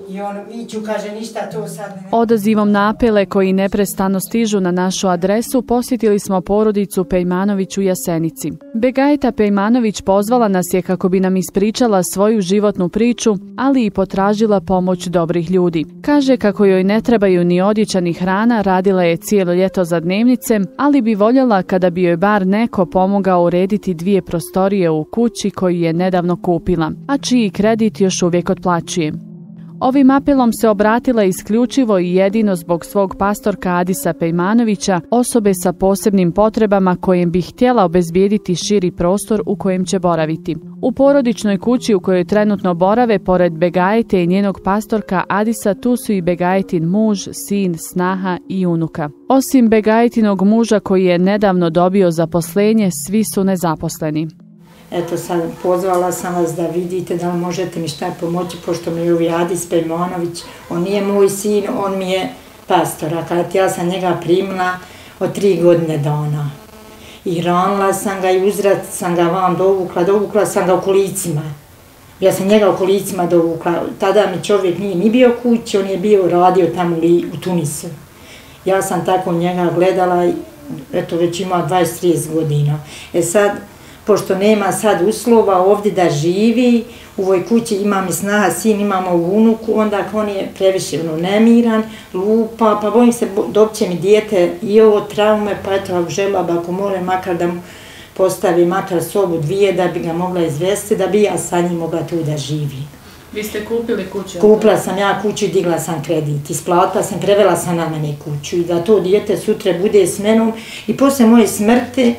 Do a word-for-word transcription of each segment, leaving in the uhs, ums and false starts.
I on viću, kaže, ništa to sad ne... Odazivom na apele koji neprestano stižu na našu adresu posjetili smo porodicu Pejmanović u Jasenici. Begajeta Pejmanović pozvala nas je kako bi nam ispričala svoju životnu priču, ali i potražila pomoć dobrih ljudi. Kaže kako joj ne trebaju ni odjeća ni hrana, radila je cijelo ljeto za dnevnice, ali bi voljela kada bi joj bar neko pomogao urediti dvije prostorije u kući koju je nedavno kupila, a čiji kredit još uvijek otplaćuje. Ovim apelom se obratila isključivo i jedino zbog svog pastorka Adisa Pejmanovića, osobe sa posebnim potrebama kojem bi htjela obezbijediti širi prostor u kojem će boraviti. U porodičnoj kući u kojoj trenutno borave, pored Begajete i njenog pastorka Adisa, tu su i Begajetin muž, sin, snaha i unuka. Osim Begajetinog muža koji je nedavno dobio zaposlenje, svi su nezaposleni. Eto sad pozvala sam vas da vidite da li možete mi šta pomoći, pošto mi je ovi Adis Pejmanović, on nije moj sin, on mi je pastor, a kad ja sam njega primila od tri godine dana. I hranila sam ga i uzrat sam ga vam dovukla, dovukla sam ga u kolicima. Ja sam njega u kolicima dovukla, tada mi čovjek nije ni bio kući, on je bio radio tamo u Tunisu. Ja sam tako njega gledala i eto već ima dvadeset trideset godina. E sad, pošto nema sad uslova ovdje da živi, u ovoj kući imam i snaha, sin, imamo unuku, onda on je previše nemiran, lupa, pa bojim se dobit će mi dijete i ovo traume, pa eto ako žela, ako more, makar da mu postavi makar sobu dvije da bi ga mogla izvesti, da bi ja sa njim mogla tu da živi. Vi ste kupili kuću? Kupila sam ja kuću i digla sam kredit, isplatila sam, prevela sam na mene kuću i da to dijete sutra bude s menom i poslije moje smrti,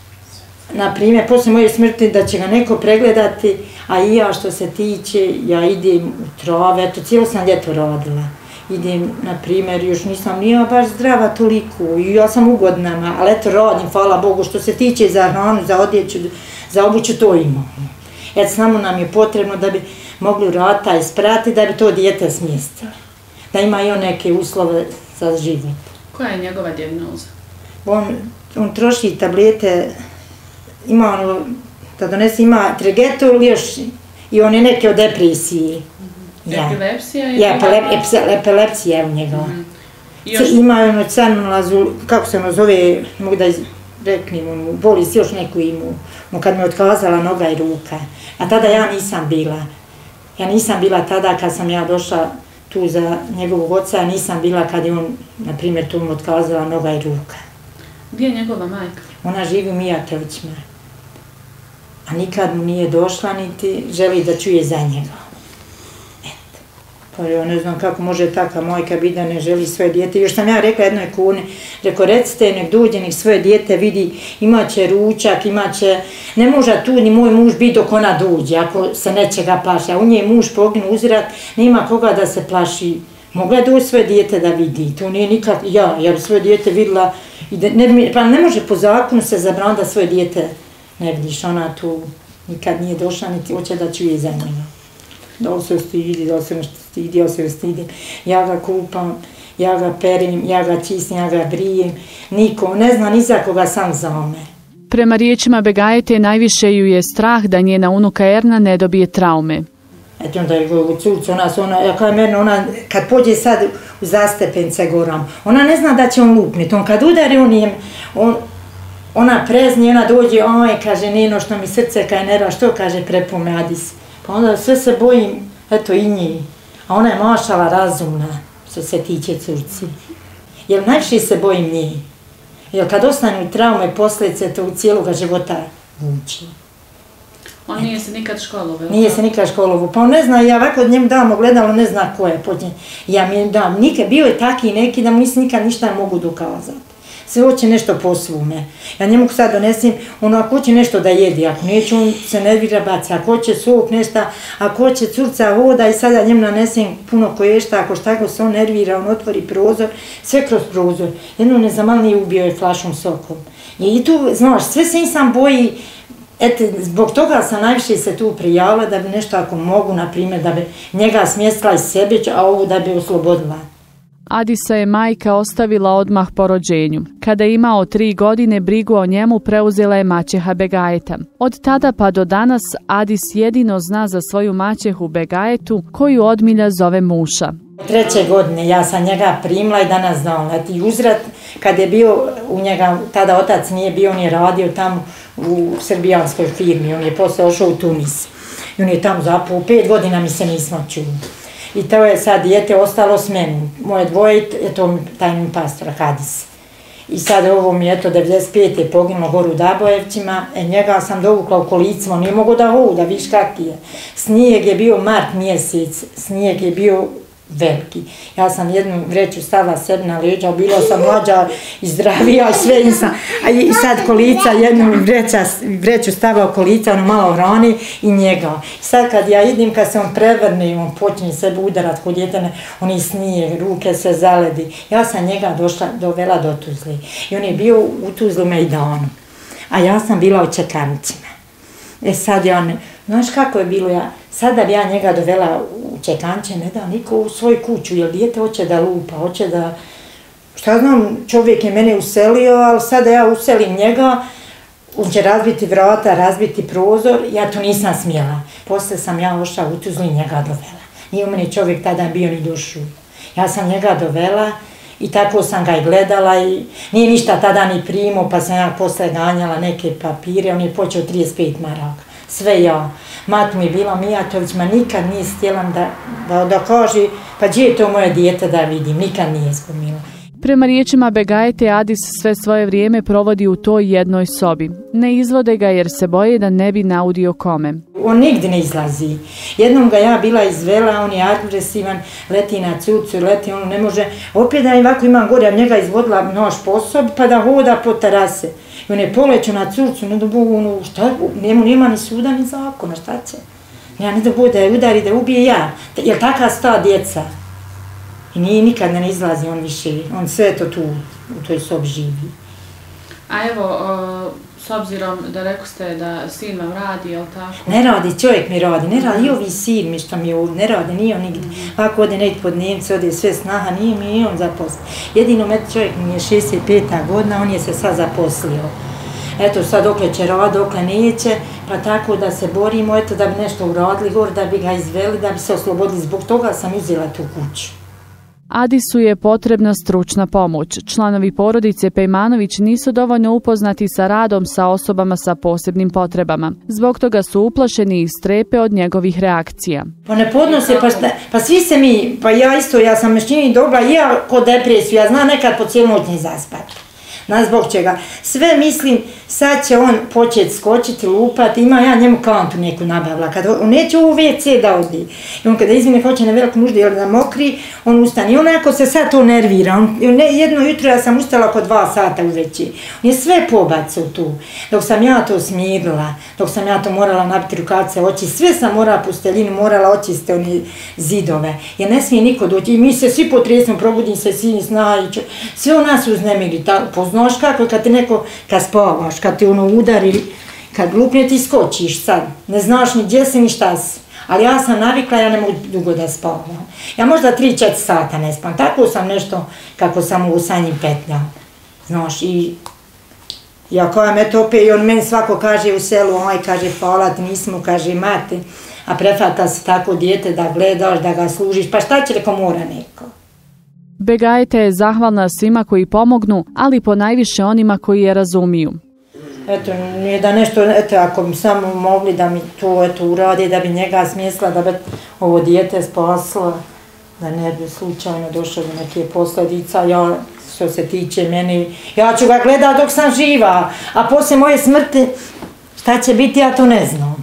na primjer, poslije moje smrti da će ga neko pregledati, a i ja što se tiče, ja idem u trave, eto cijelo sam ljeto radila. Idem, na primjer, još nisam nija baš zdrava toliko i ja sam u godinama, ali eto radim, hvala Bogu, što se tiče za hranu, za odjeću, za obuću, to imam. Eto, samo nam je potrebno da bi mogli rata isprati, da bi to dijete smjestili. Da ima i on neke uslove za život. Koja je njegova dijagnoza? On, on troši tablete, ima ono, da donese, ima trigetol još i on je neke od depresije. Ja. Epilepsija? Ja, epilepsija je u njega. Mm. Još... Ima ono canulazu, kako se ono zove, mogu da reknem, ono, boli si još neku imu, no kad me otkazala noga i ruka. A tada ja nisam bila. Ja nisam bila tada kad sam ja došla tu za njegovog oca, ja nisam bila kad je on, na primjer, tu mu otkazala noga i ruka. Gdje je njegova majka? Ona živi u Mijatovićima. A nikad mu nije došla, niti želi da čuje za njega. Eto. Pa ja ne znam kako može taka majka biti da ne želi svoje dijete. Još sam ja rekla jednoj kuni, reko recite nek dođe, nek svoje dijete vidi, imaće ručak, imaće... Ne može tu ni moj muž biti dok ona dođe, ako se nečega plaši. A u nje muž poginu uzrat, nema koga da se plaši. Mogla je doći svoje dijete da vidi, to nije nikad ja, jer svoje dijete vidjela, ne, pa ne može po zakonu se zabraniti da svoje dijete ne vidiš, ona tu nikad nije došla, niti hoće da čuje za njega. Da li se stidi, da li se stidi, ja se stidim, ja ga kupam, ja ga perim, ja ga čistim, ja ga brijem, niko, ne zna ni za koga, sam za me. Prema riječima Begajete, najviše ju je strah da njena unuka Erna ne dobije traume. Eto onda je u curcu, ona, ona, ja kao Erna, ona kad pođe sad u zastepence goram, ona ne zna da će on lupniti, on kad udari, on je, on, ona prezni, ona dođe, oj, kaže, Nino, što mi srce kaj nera, što kaže, prepome Adis. Pa onda sve se bojim, eto i njih, a ona je mašala razumna, što se tiče curci. Jer najviše se bojim njih, jer kad ostanu traume, posljedice, to u cijeloga života vuči. On nije se nikad školovao? Nije se nikad školovao, pa on ne zna, ja ovako od njemu dam ogledalo, ne zna ko je pod njim. Ja mi dam, nikad, bio je taki neki da mu nisam nikad ništa mogu dokazati. Sve hoće nešto po svome. Ja njemu sad donesim, ono, ako hoće nešto da jedi, ako neće, on se nervira baci, ako hoće sok, nešto, ako hoće curca voda i sada njemu nanesem puno koješta, ako šta go se on nervira, on otvori prozor, sve kroz prozor. Jedno ne znam, ali nije ubio je flašom sokom. I tu, znaš, sve se nisam boji. Eto, zbog toga sam najviše se tu prijavila da bi nešto ako mogu, na primjer, da bi njega smjestila iz sebe, a ovu da bi oslobodila. Adisa je majka ostavila odmah po rođenju. Kada je imao tri godine, brigu o njemu preuzela je maćeha Begajeta. Od tada pa do danas Adis jedino zna za svoju maćehu Begajetu, koju od milja zove Muša. Treće godine ja sam njega primila i danas znam. Leti uzrat, kad je bio u njega, tada otac nije bio, on je radio tamo u srbijanskoj firmi, on je posle ošao u Tunis. I on je tamo zapao, pet godina mi se nismo čuli. I to je sad dijete ostalo s meni. Moje dvoje, eto taj mi pastor Hadis. I sad ovo mi je to devedeset pete poginulo goru u Dabojevcima, e njega sam dovukla u kolicima, on nije mogo da hoda, viš kak je. Snijeg je bio mart mjesec, snijeg je bio veliki. Ja sam jednu vreću stavila sebi na leđa, bila sam mlađa i zdravija i sve nisam. A i sad kolica, jednu vreća, vreću stavila u kolica, ono malo hrani i njega. Sad kad ja idem, kad se on prevrne, on počne sebe udarat kod djetene, oni snije, ruke se zaledi. Ja sam njega došla, dovela do Tuzli. I on je bio u Tuzlu Mejdanu. A ja sam bila u Čekanicima. E sad ja ne, znaš kako je bilo ja, sada bi ja njega dovela u Čekanče, ne da niko u svoju kuću, jer dijete hoće da lupa, hoće da, šta znam, čovjek je mene uselio, ali sada ja uselim njega, on će razbiti vrata, razbiti prozor, ja to nisam smjela. Poslije sam ja ošla u Tuzli njega dovela. Nije u meni čovjek tada bio ni došao. Ja sam njega dovela i tako sam ga i gledala i nije ništa tada ni primao, pa sam ja posle ganjala neke papire, on je počeo trideset pet maraka. Sve ja. Mat mi je bila Mijatović, ma nikad nije htjela da, da, da kaže, pa gdje je to moje dijete da vidim, nikad nije spomila. Prema riječima Begajete, Adis sve svoje vrijeme provodi u toj jednoj sobi. Ne izvode ga jer se boje da ne bi naudio kome. On nigdje ne izlazi. Jednom ga ja bila izvela, on je agresivan, leti na cucu, leti, on ne može, opet da ovako imam gore, ja njega izvodila nož po sobi pa da hoda po terase. I on je poleću na curcu, ne da Bogu, ono, šta, njemu nema ni suda ni zakona, šta će? Ja ne da Bogu da je udari, da ubije ja, jer taka sta djeca. I nije, nikad ne izlazi on više, on sve to tu, u toj sobi živi. A evo, o, s obzirom da rekoste da sin vam radi, je li tako? Ne radi, čovjek mi radi, ne radi, i ovi sin mi što mi je ovdje, ne radi, nije on nigdje. Ako ode nekaj pod Njemce, ode sve snaha, nije mi i on zaposlio. Jedino med čovjek mi je šezdeset peta godina, on je se sad zaposlio. Eto sad dokle će rad, dokle neće, pa tako da se borimo, eto da bi nešto uradili gore, da bi ga izveli, da bi se oslobodili. Zbog toga sam uzela tu kuću. Adisu je potrebna stručna pomoć. Članovi porodice Pejmanović nisu dovoljno upoznati sa radom sa osobama sa posebnim potrebama. Zbog toga su uplašeni i strepe od njegovih reakcija. Pa ne podnose, pa, šta, pa svi se mi, pa ja isto, ja sam mešćini dobra, i ja kod depresiju, ja znam nekad po cijelu noć ne zaspati. Znaš zbog čega? Sve mislim, sad će on početi skočiti, lupati, ima ja njemu kantu neku nabavila, kad on neće u ve ce da odi. I on kada izmine hoće na veliku nuždu ili da mokri, on ustane. I onako se sad to nervira. On, ne, jedno jutro ja sam ustala oko dva sata uveće. On je sve pobacao tu. Dok sam ja to smirila, dok sam ja to morala nabiti rukavice, oči, sve sam morala pusteljinu, morala očistiti one zidove. Jer ne smije niko doći. I mi se svi potresno, probudim se, svi zna, sve u nas uznemiri. Znaš kako, kad ti neko, kad spavaš, kad ti ono udari, kad glupne ti skočiš sad, ne znaš ni gdje si ni šta si. Ali ja sam navikla, ja ne mogu dugo da spavam. Ja možda tri četiri sata ne spavam, tako sam nešto kako sam u sanjim petljam. Znaš, i ja koja me tope i on meni svako kaže u selu, ovaj kaže hvala ti, nismo, kaže mate, a prefata se tako dijete da gledaš, da ga služiš, pa šta će reko mora neko. Begajete je zahvalna svima koji pomognu, ali ponajviše onima koji je razumiju. Eto, nije da nešto, eto, ako bi samo mogli da mi to, eto, uradi, da bi njega smjesla, da bi ovo dijete spasla, da ne bi slučajno došlo do neke posljedica, ja, što se tiče meni, ja ću ga gledati dok sam živa, a poslije moje smrti, šta će biti, ja to ne znam.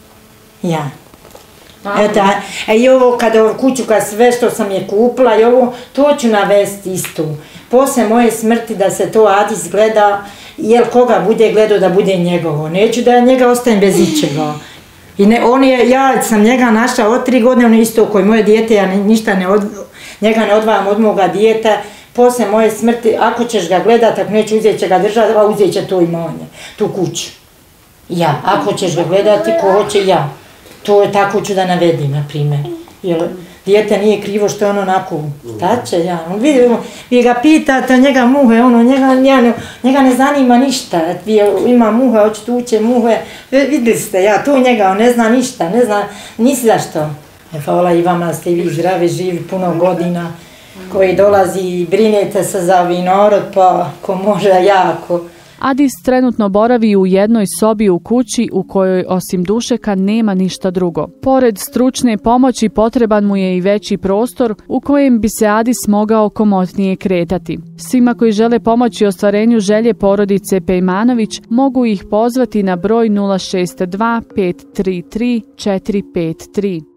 Ja. Eto, a i ovo kada ovu kuću, kad sve što sam je kupila i ovo, to ću navesti istu. Poslije moje smrti da se to Adis gleda, jel koga bude gledao da bude njegovo. Neću da njega ostavim bez ičega. I ne, on je, ja sam njega našla od tri godine, on je isto koji moje dijete, ja ništa ne od, njega ne odvajam od moga dijeta. Poslije moje smrti, ako ćeš ga gledati, ako neću uzeti će ga držati, a uzeti će to imanje, tu kuću. Ja, ako ćeš ga gledati, ko hoće ja. To je tako ću da navedim, na primjer. Jer dijete nije krivo što je ono onako, šta će ja, vi, vi ga pitate, njega muhe, ono, njega, njega, njega ne zanima ništa, vi, ima muhe, hoće tuće muhe, vidjeli ste, ja tu njega, on ne zna ništa, ne zna, nisi zašto. E, hvala i vama, ste vi zdravi, živi puno godina, koji dolazi i brinete se za ovi narod, pa ko može jako. Adis trenutno boravi u jednoj sobi u kući u kojoj osim dušeka nema ništa drugo. Pored stručne pomoći potreban mu je i veći prostor u kojem bi se Adis mogao komotnije kretati. Svima koji žele pomoći ostvarenju želje porodice Pejmanović mogu ih pozvati na broj nula šest dva pet tri tri četiri pet tri.